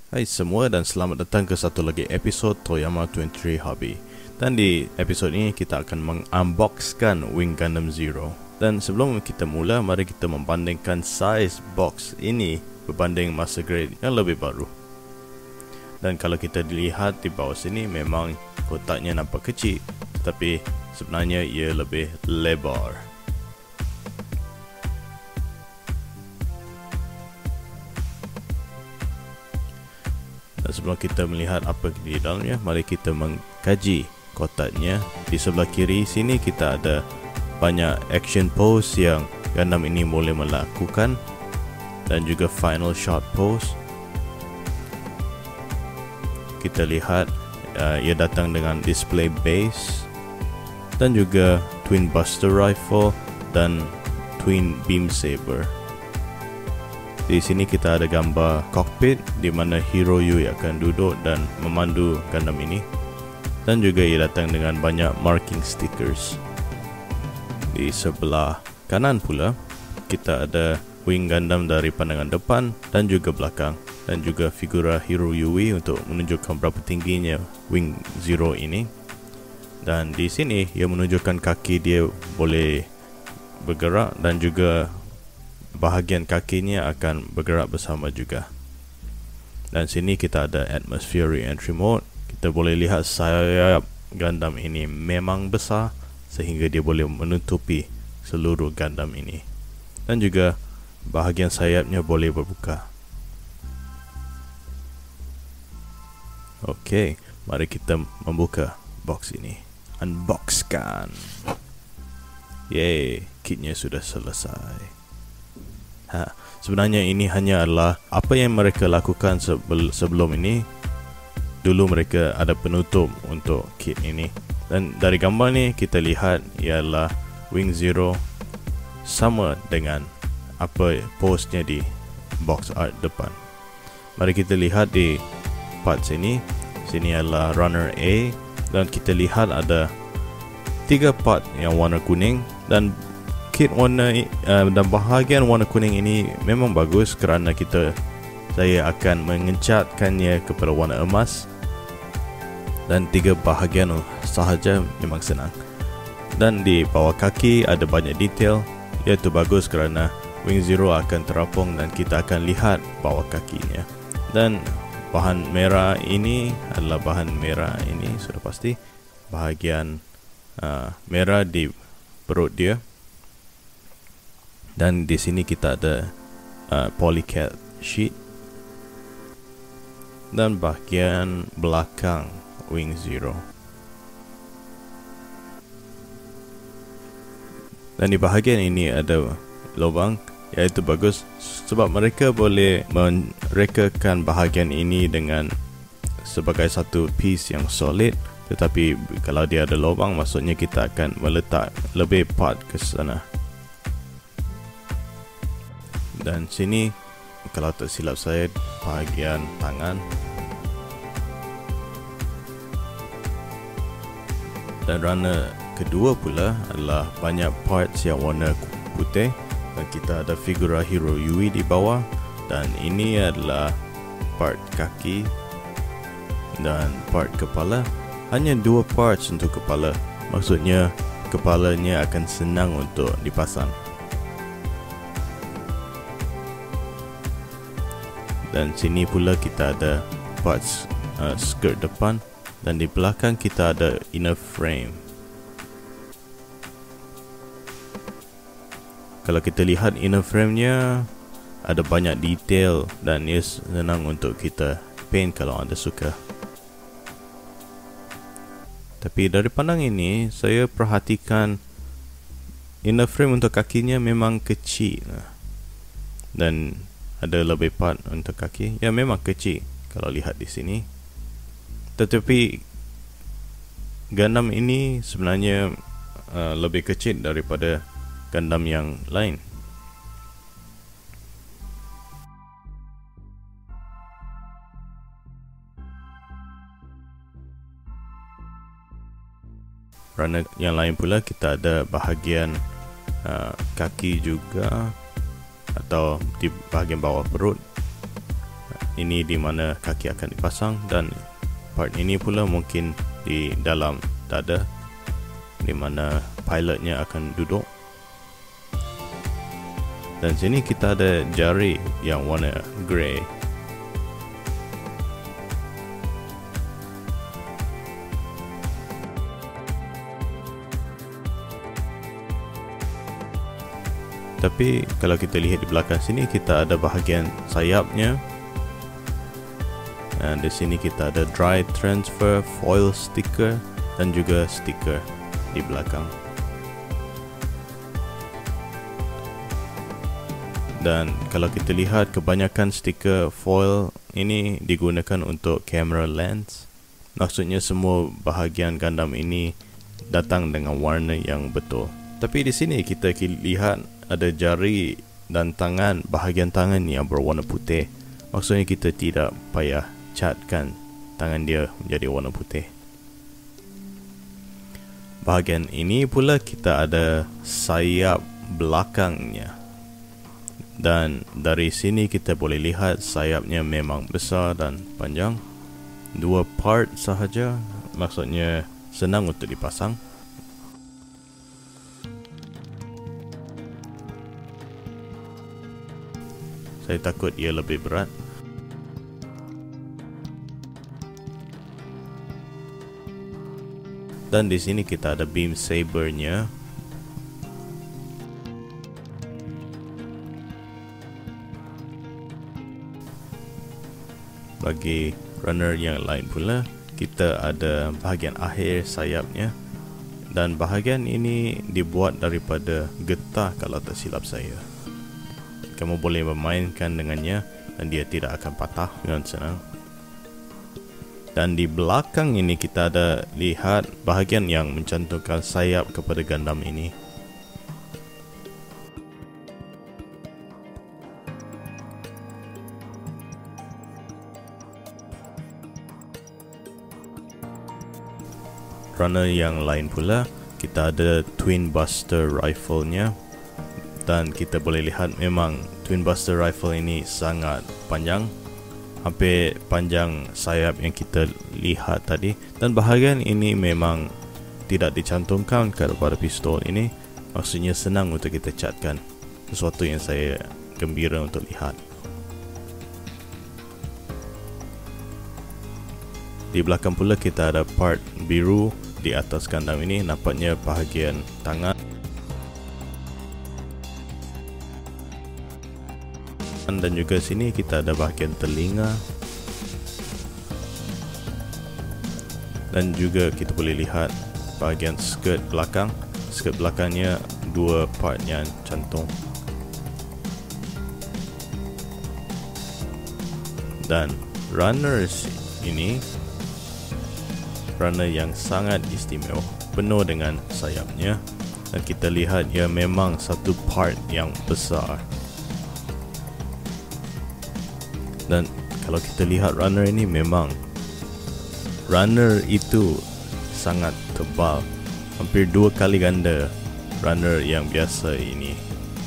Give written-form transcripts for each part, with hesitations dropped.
Hai semua dan selamat datang ke satu lagi episod Toyama 23 Hobby. Dan di episod ini kita akan mengunboxkan Wing Gundam Zero. Dan sebelum kita mula, mari kita membandingkan size box ini berbanding Master Grade yang lebih baru. Dan kalau kita dilihat di bawah sini, memang kotaknya nampak kecil, tetapi sebenarnya ia lebih lebar. Dan sebelum kita melihat apa di dalamnya, mari kita mengkaji kotaknya. Di sebelah kiri sini kita ada banyak action pose yang Gundam ini boleh melakukan, dan juga final shot pose. Kita lihat ia datang dengan display base dan juga twin buster rifle dan twin beam saber. Di sini kita ada gambar cockpit di mana Hero Yui akan duduk dan memandu Gundam ini, dan juga ia datang dengan banyak marking stickers. Di sebelah kanan pula kita ada Wing Gundam dari pandangan depan dan juga belakang, dan juga figura Hero Yui untuk menunjukkan berapa tingginya Wing Zero ini. Dan di sini ia menunjukkan kaki dia boleh bergerak dan juga bahagian kakinya akan bergerak bersama juga. Dan sini kita ada atmospheric entry mode. Kita boleh lihat sayap Gundam ini memang besar sehingga dia boleh menutupi seluruh Gundam ini, dan juga bahagian sayapnya boleh berbuka. Okey, mari kita membuka box ini. Unboxkan. Yeay, kitnya sudah selesai. Sebenarnya ini hanya adalah apa yang mereka lakukan sebelum ini. Dulu mereka ada penutup untuk kit ini, dan dari gambar ni kita lihat ialah Wing Zero sama dengan apa pose-nya di box art depan. Mari kita lihat di part sini. Sini adalah runner A, dan kita lihat ada 3 part yang warna kuning, dan kit warna dan bahagian warna kuning ini memang bagus kerana saya akan mengecatkannya kepada warna emas, dan 3 bahagian sahaja memang senang. Dan di bawah kaki ada banyak detail, iaitu bagus kerana Wing Zero akan terapung dan kita akan lihat bawah kakinya. Dan bahan merah ini adalah bahan merah ini sudah pasti bahagian merah di perut dia. Dan di sini kita ada polycat sheet, dan bahagian belakang Wing Zero. Dan di bahagian ini ada lubang, iaitu bagus sebab mereka boleh merekakan bahagian ini dengan sebagai satu piece yang solid. Tetapi kalau dia ada lubang, maksudnya kita akan meletak lebih part ke sana. Dan sini kalau tak silap saya bahagian tangan. Dan runner kedua pula adalah banyak parts yang warna putih, dan kita ada figura Hero Yui di bawah. Dan ini adalah part kaki dan part kepala. Hanya 2 parts untuk kepala, maksudnya kepalanya akan senang untuk dipasang. Dan sini pula kita ada parts skirt depan, dan di belakang kita ada inner frame. Kalau kita lihat inner frame-nya ada banyak detail, dan ia senang untuk kita paint kalau anda suka. Tapi dari pandang ini saya perhatikan inner frame untuk kakinya memang kecil, dan ada lebih part untuk kaki. Ya, memang kecil kalau lihat di sini. Tetapi Gundam ini sebenarnya lebih kecil daripada Gundam yang lain. Runner yang lain pula kita ada bahagian kaki juga, atau di bahagian bawah perut. ini di mana kaki akan dipasang, dan part ini pula mungkin di dalam dada di mana pilotnya akan duduk. Dan sini kita ada jari yang warna grey. Tapi kalau kita lihat di belakang sini, kita ada bahagian sayapnya. Dan di sini kita ada dry transfer foil sticker dan juga stiker di belakang. Dan kalau kita lihat, kebanyakan stiker foil ini digunakan untuk camera lens. Maksudnya semua bahagian Gundam ini datang dengan warna yang betul. Tapi di sini kita lihat ada jari dan tangan, bahagian tangan yang berwarna putih. Maksudnya kita tidak payah catkan tangan dia menjadi warna putih. Bahagian ini pula kita ada sayap belakangnya. Dan dari sini kita boleh lihat sayapnya memang besar dan panjang. 2 part sahaja, maksudnya senang untuk dipasang. Saya takut ia lebih berat. Dan di sini kita ada beam sabernya. Bagi runner yang lain pula, kita ada bahagian akhir sayapnya. Dan bahagian ini dibuat daripada getah kalau tak silap saya. Kamu boleh memainkan dengannya dan dia tidak akan patah dengan senang. Dan di belakang ini kita ada lihat bahagian yang mencantumkan sayap kepada Gundam ini. Runner yang lain pula, kita ada Twin Buster Rifle-nya. Dan kita boleh lihat memang Twin Buster Rifle ini sangat panjang, hampir panjang sayap yang kita lihat tadi. Dan bahagian ini memang tidak dicantumkan kepada pistol ini. Maksudnya senang untuk kita catkan, sesuatu yang saya gembira untuk lihat. Di belakang pula kita ada part biru di atas Gundam ini. Nampaknya bahagian tangan. Dan juga sini kita ada bahagian telinga. Dan juga kita boleh lihat bahagian skirt belakang. Skirt belakangnya 2 part yang cantum. Dan runners ini, runner yang sangat istimewa, penuh dengan sayapnya. Dan kita lihat ia memang satu part yang besar. Dan kalau kita lihat runner ini, memang runner itu sangat tebal, hampir 2 kali ganda runner yang biasa ini.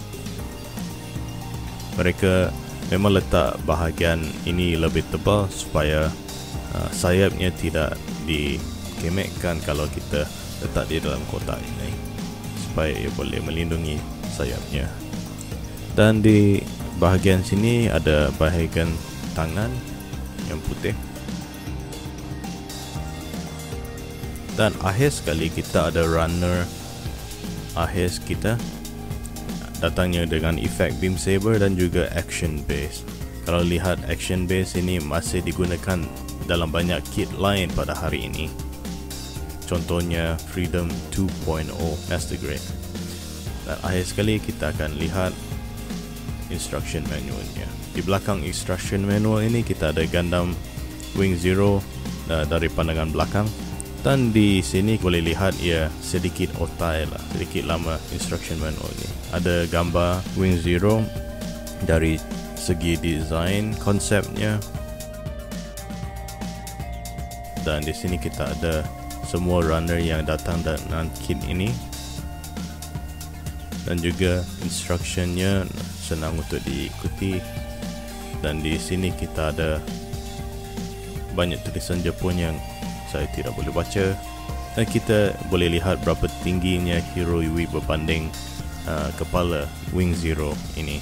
Mereka memang letak bahagian ini lebih tebal supaya sayapnya tidak dikemekkan kalau kita letak di dalam kotak ini, supaya ia boleh melindungi sayapnya. Dan di bahagian sini ada bahagian tangan yang putih. Dan akhir sekali kita ada runner akhir kita, datangnya dengan efek beam saber dan juga action base. Kalau lihat action base ini masih digunakan dalam banyak kit lain pada hari ini. Contohnya Freedom 2.0 Master Grade. Dan akhir sekali kita akan lihat instruction manualnya. Di belakang instruction manual ini kita ada Gundam Wing Zero dari pandangan belakang. Dan di sini boleh lihat ia sedikit otai lah, sedikit lama instruction manual ini. Ada gambar Wing Zero dari segi design, konsepnya. Dan di sini kita ada semua runner yang datang dengan kit ini. Dan juga instructionnya senang untuk diikuti. Dan di sini kita ada banyak tulisan Jepun yang saya tidak boleh baca. Dan kita boleh lihat berapa tingginya Hiro Yui berbanding kepala Wing Zero ini.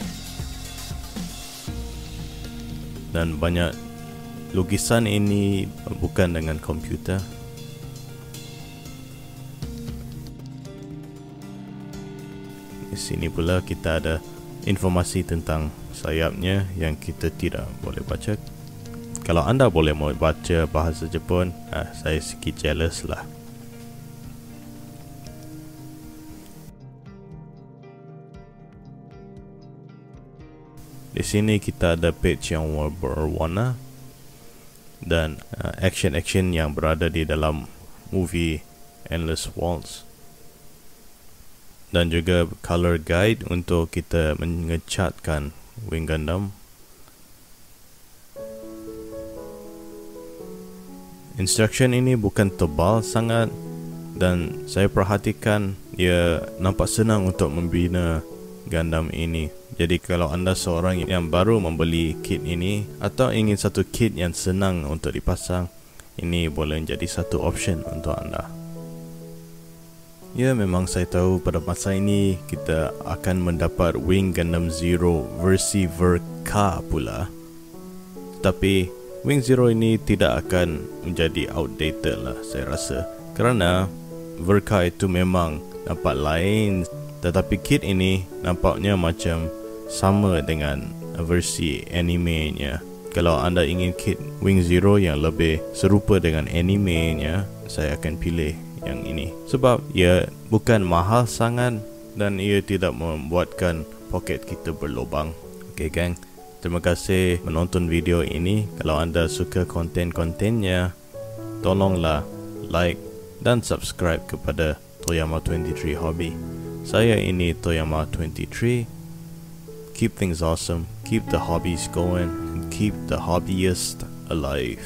Dan banyak lukisan ini bukan dengan komputer. Di sini pula kita ada informasi tentang sayapnya yang kita tidak boleh baca. Kalau anda boleh mau baca bahasa Jepun, saya sikit jealous lah. Di sini kita ada page yang berwarna dan action-action yang berada di dalam movie Endless Waltz, dan juga color guide untuk kita mengecatkan Wing Gundam. Instruction ini bukan tebal sangat dan saya perhatikan ia nampak senang untuk membina Gundam ini. Jadi kalau anda seorang yang baru membeli kit ini atau ingin satu kit yang senang untuk dipasang, ini boleh menjadi satu option untuk anda. Ya, memang saya tahu pada masa ini kita akan mendapat Wing Gundam Zero versi Verka pula. Tapi Wing Zero ini tidak akan menjadi outdated lah saya rasa, kerana Verka itu memang nampak lain, tetapi kit ini nampaknya macam sama dengan versi animenya. Kalau anda ingin kit Wing Zero yang lebih serupa dengan animenya, saya akan pilih yang ini sebab ia bukan mahal sangat dan ia tidak membuatkan poket kita berlubang. Okay gang, terima kasih menonton video ini. Kalau anda suka konten-kontennya, tolonglah like dan subscribe kepada Toyama23 Hobby. Saya ini Toyama23. Keep things awesome, keep the hobbies going, and keep the hobbyist alive.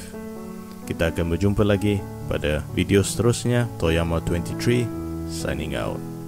Kita akan berjumpa lagi pada video seterusnya. Toyama23 signing out.